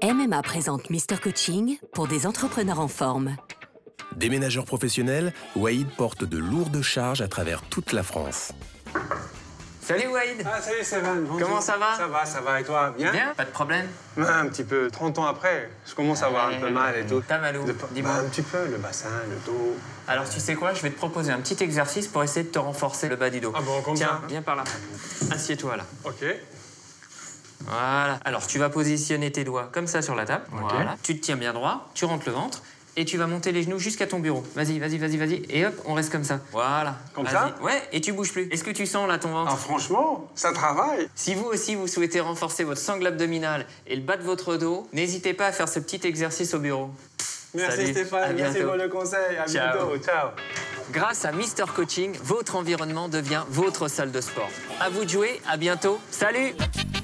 MMA présente Mr Coaching pour des entrepreneurs en forme. Déménageur professionnel, Waïd porte de lourdes charges à travers toute la France. Salut Waïd. Ah, salut Stéphane. Comment ça va? Ça va. Et toi, bien? Bien, pas de problème? Un petit peu. 30 ans après, je commence à avoir un peu mal et tout. T'as mal où? Dis-moi. Un petit peu, le bassin, le dos. Alors tu sais quoi? Je vais te proposer un petit exercice pour essayer de te renforcer le bas du dos. Ah bon, comme Tiens, ça? viens par là. Assieds-toi là. Ok. Voilà. Alors tu vas positionner tes doigts comme ça sur la table. Ok. Voilà. Tu te tiens bien droit, tu rentres le ventre. Et tu vas monter les genoux jusqu'à ton bureau. Vas-y. Et hop, on reste comme ça. Voilà. Comme ça? Ouais, et tu bouges plus. Est-ce que tu sens là ton ventre? Ah, franchement, ça travaille. Si vous aussi, vous souhaitez renforcer votre sangle abdominale et le bas de votre dos, n'hésitez pas à faire ce petit exercice au bureau. Merci Salut. Stéphane, À merci bientôt. pour le conseil. À Ciao. bientôt. Ciao. Grâce à Mr Coaching, votre environnement devient votre salle de sport. À vous de jouer, à bientôt. Salut!